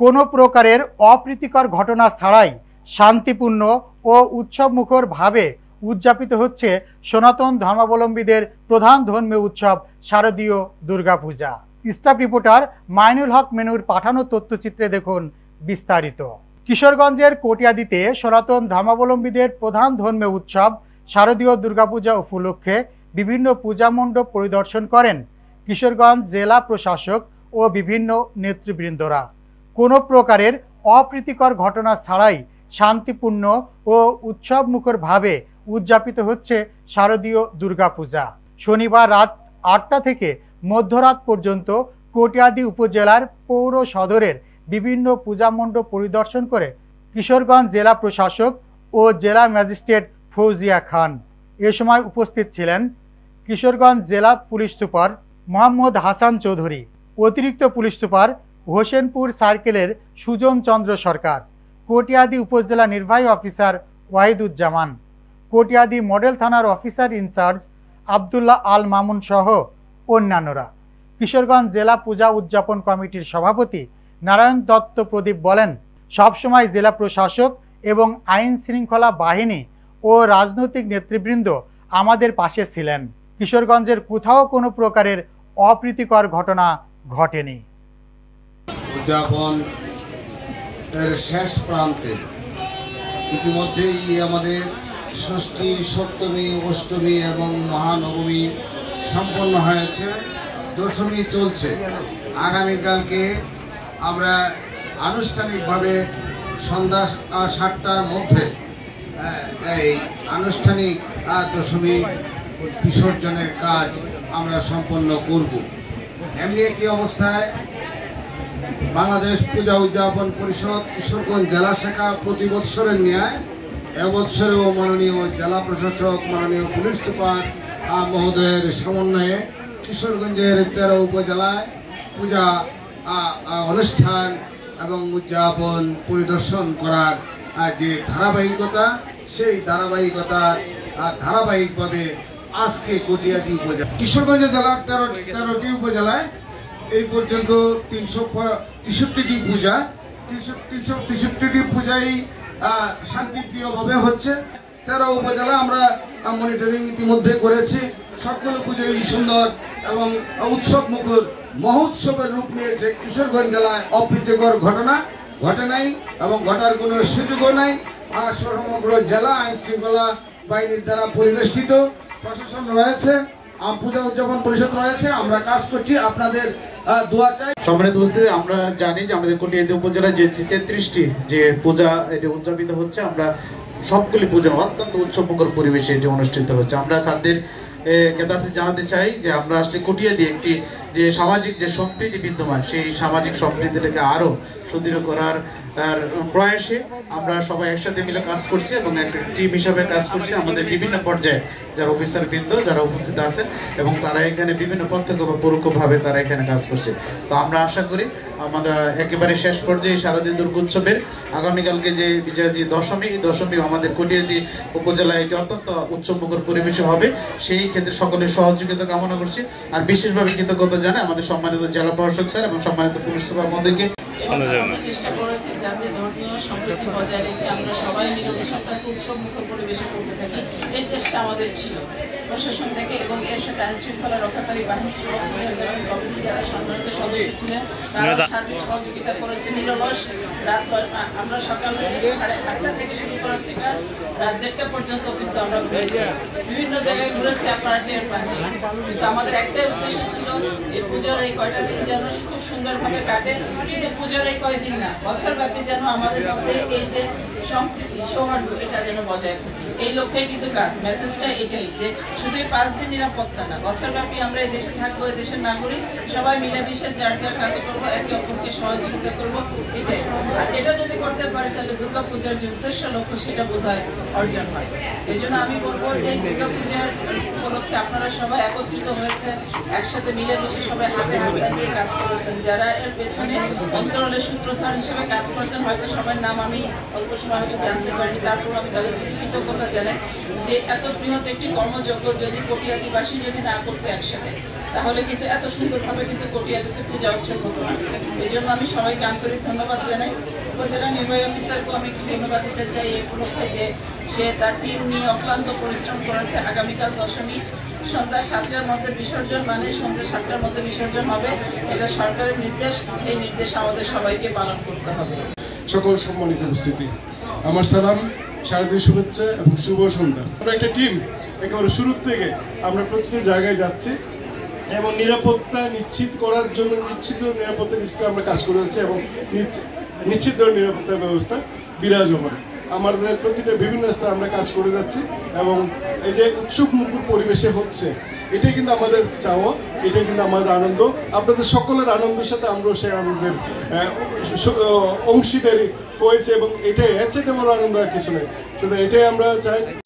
কোনো প্রকারের অপ্রীতিকর ঘটনা ছাড়াই শান্তিপূর্ণ ও উৎসবমুখরভাবে উদযাপিত হচ্ছে সনাতন ধর্মাবলম্বীদের প্রধান ধর্মীয় উৎসব শারদীয় দুর্গাপূজা। স্টাফ রিপোর্টার মাইনুল হক মেনুর পাঠানো তথ্যচিত্রে দেখুন বিস্তারিত। কিশোরগঞ্জের কটিয়াদীতে সনাতন ধর্মাবলম্বীদের প্রধান ধর্মীয় উৎসব শারদীয় দুর্গাপূজা উপলক্ষে বিভিন্ন পূজা মণ্ডপ পরিদর্শন করেন কিশোরগঞ্জ জেলা প্রশাসক ও বিভিন্ন নেতৃবৃন্দরা। কোনো প্রকারের অপ্রীতিকর ঘটনা ছাড়াই শান্তিপূর্ণ ও উৎসবমুখরভাবে উদযাপিত হচ্ছে শারদীয় দুর্গাপূজা। শনিবার রাত 8টা থেকে মধ্যরাত পর্যন্ত কটিয়াদী উপজেলার পৌর সদরের বিভিন্ন পূজা মণ্ডপ পরিদর্শন করে কিশোরগঞ্জ জেলা প্রশাসক ও জেলা ম্যাজিস্ট্রেট ফৌজিয়া খান। এ সময় উপস্থিত ছিলেন কিশোরগঞ্জ জেলা পুলিশ সুপার মোহাম্মদ হাসান চৌধুরী, অতিরিক্ত পুলিশ সুপার হোসেনপুর সার্কেলের সুজন চন্দ্র সরকার, কটিয়াদী উপজেলা নির্বাহী অফিসার ওয়াহিদুজ্জামান, কটিয়াদী মডেল থানার অফিসার ইনচার্জ আবদুল্লাহ আল মামুন সহ অন্যান্যরা। কিশোরগঞ্জ জেলা পূজা উদযাপন কমিটির সভাপতি নারায়ণ দত্ত প্রদীপ বলেন, সবসময় জেলা প্রশাসক এবং আইন শৃঙ্খলা বাহিনী ও রাজনৈতিক নেতৃবৃন্দ আমাদের পাশে ছিলেন। কিশোরগঞ্জের কোথাও কোনো প্রকারের অপ্রীতিকর ঘটনা ঘটেনি। উদযাপন এর শেষ প্রান্তে ইতিমধ্যেই আমাদের ষষ্ঠী, সপ্তমী, অষ্টমী এবং মহানবমী সম্পন্ন হয়েছে, দশমী চলছে। আগামীকালকে আমরা আনুষ্ঠানিকভাবে সন্ধ্যা 7টার মধ্যে এই আনুষ্ঠানিক দশমী বিসর্জনের কাজ আমরা সম্পন্ন করব। এমনি একটি অবস্থায় বাংলাদেশ পূজা উদযাপন পরিষদ কিশোরগঞ্জ জেলা শাখা প্রতি বৎসরের ন্যায় এবৎসরেও মাননীয় জেলা প্রশাসক, মাননীয় পুলিশ সুপার মহোদয়ের সমন্বয়ে কিশোরগঞ্জের 13 উপজেলায় পূজা অনুষ্ঠান এবং উদযাপন পরিদর্শন করার যে ধারাবাহিকতা, সেই ধারাবাহিকভাবে আজকে কটিয়াদী উপজেলা কিশোরগঞ্জ জেলার 13টি উপজেলায় এই পর্যন্ত 363টি পূজা, 363টি পূজাই শান্তিপ্রিয়ভাবে হচ্ছে। 13 উপজেলা আমরা মনিটরিং ইতিমধ্যে করেছি। সবগুলো পুজোই সুন্দর এবং উৎসব মুখর মহোৎসবের রূপ নিয়েছে। কিশোরগঞ্জ জেলায় অপ্রীতিকর ঘটনা ঘটে নাই এবং ঘটার কোনো সুযোগও নাই। আর সমগ্র জেলা আইন শৃঙ্খলা বাহিনীর দ্বারা পরিবেষ্টিত, প্রশাসন রয়েছে, পূজা উদযাপন পরিষদ রয়েছে। আমরা কাজ করছি, আপনাদের দোয়া চাই। সম্মানিত উপস্থিতি, আমরা জানি যে আমাদের কটিয়াদী উপজেলায় যে 33টি যে পূজা এটি উদযাপিত হচ্ছে, আমরা সবগুলি পূজা অত্যন্ত উৎসবমুখর পরিবেশে এটি অনুষ্ঠিত হচ্ছে। আমরা স্যারদের কেদারতে জানাতে চাই যে আমরা আসলে কটিয়াদী একটি যে সামাজিক যে সম্প্রীতি বিদ্যমান, সেই সামাজিক সম্প্রীতিটাকে আরও সুদৃঢ় করার প্রয়াসে আমরা সবাই একসাথে মিলে কাজ করছি এবং একটা টিম হিসাবে কাজ করছি। আমাদের বিভিন্ন পর্যায়ে যারা অফিসার বৃন্দ যারা উপস্থিত আছেন এবং তারা এখানে বিভিন্ন প্রত্যক্ষ বা পরোক্ষভাবে তারা এখানে কাজ করছে। তো আমরা আশা করি আমরা একেবারে শেষ পর্যায়ে শারদীয় দুর্গোৎসবের আগামীকালকে যে বিজয় দশমী, এই দশমী আমাদের কটিয়াদী উপজেলায় এটি অত্যন্ত উৎসবমুখর পরিবেশে হবে। সেই ক্ষেত্রে সকলের সহযোগিতা কামনা করছি। আর বিশেষভাবে কৃতজ্ঞতা জানাই আমাদের সম্মানিত জেলা প্রশাসক স্যার এবং সম্মানিত পুলিশ সুপার মহোদয়কে। চেষ্টা করেছি যাতে ধর্মীয় সম্প্রীতি বজায় রেখে আমরা সবাই মিলে উৎসবটাকে উৎসবমুখর পরিবেশে করতে থাকি, এই চেষ্টা আমাদের ছিল প্রশাসন থেকে এবং এর সাথে আইন শৃঙ্খলা রক্ষাকারী বাহিনী সহ যারা সম্মানিত সদস্য ছিলেন তারা সার্বিক সহযোগিতা করেছে নিরলস। রাত আমরা সকালে 8টা থেকে শুরু করেছি কাজ, রাত 1টা পর্যন্ত কিন্তু আমরা বিভিন্ন জায়গায় ঘুরেছি, আপনারা টের পাননি। কিন্তু আমাদের একটাই উদ্দেশ্য ছিল এই পুজোর এই কয়টা দিন যেন খুব সুন্দরভাবে কাটে। শুধু পুজোর এই কয়দিন না, বছরব্যাপী যেন আমাদের মধ্যে এই যে সম্প্রীতি সৌহার্দ্য এটা যেন বজায় থাকে, এই লক্ষ্যে কিন্তু কাজ। মেসেজটা এটাই যে শুধু 5 দিন নিরাপত্তা না, বছরব্যাপী আমরা এই দেশে থাকবো, এই দেশের নাগরিক, সবাই মিলেমিশে যার যার কাজ করবো, একে অপরকে সহযোগিতা করবো, এটাই। আর এটা যদি করতে পারি তাহলে দুর্গাপূজার যে উদ্দেশ্য লক্ষ্য সেটা বোধহয় অর্জন হয়। এই জন্য আমি বলবো যে দুর্গাপূজার উপলক্ষে আপনারা সবাই একত্রিত হয়েছেন, একসাথে মিলেমিশে সবাই হাতে হাত লাগিয়ে কাজ করেছেন। যারা এর পেছনে অন্তরালের সূত্রধার হিসেবে কাজ করেছেন, হয়তো সবার নাম আমি অল্প সময় হয়তো জানতে পারিনি, তারপর আমি তাদের প্রতি কৃতজ্ঞতা জানাই যে এত বৃহৎ একটি কর্মযজ্ঞ যদি কটিয়াদীবাসী যদি না করতে একসাথে, তাহলে কিন্তু এত সুন্দরভাবে কিন্তু কটিয়াদিতে পূজা উৎসব হতো না। এই জন্য আমি সবাইকে আন্তরিক ধন্যবাদ জানাই। উপজেলা নির্বাহী অফিসারকেও আমি একটু ধন্যবাদ দিতে চাই এই উপলক্ষে যে সে তার টিম নিয়ে অক্লান্ত পরিশ্রম করেছে। আগামীকাল দশমী সন্ধ্যা 7টার মধ্যে বিসর্জন, মানে সন্ধ্যা 7টার মধ্যে বিসর্জন হবে, এটা সরকারের নির্দেশ। এই নির্দেশ আমাদের সবাইকে পালন করতে হবে। সকল সম্মানিত উপস্থিতি, আমার সালাম, শারদীয় শুভেচ্ছা এবং শুভ সন্ধ্যা। আমরা একটা টিম একেবারে শুরুর থেকে আমরা প্রতিটি জায়গায় যাচ্ছি এবং নিরাপত্তা নিশ্চিত করার জন্য নিশ্চিত নিরাপত্তা নিশ্চিত আমরা কাজ করে যাচ্ছি এবং নিশ্চিত নিরাপত্তা ব্যবস্থা বিরাজমান। আমাদের প্রতিটা বিভিন্ন স্থানে আমরা কাজ করে যাচ্ছি এবং এই যে উৎসব মুখর পরিবেশে হচ্ছে, এটাই কিন্তু আমাদের চাওয়া, এটাই কিন্তু আমাদের আনন্দ। আপনাদের সকলের আনন্দের সাথে আমরাও সেই আনন্দের অংশীদারি হয়েছে এবং এটাই এর চাইতে বড় আনন্দ আর কিছু নেই। শুধু এটাই আমরা চাই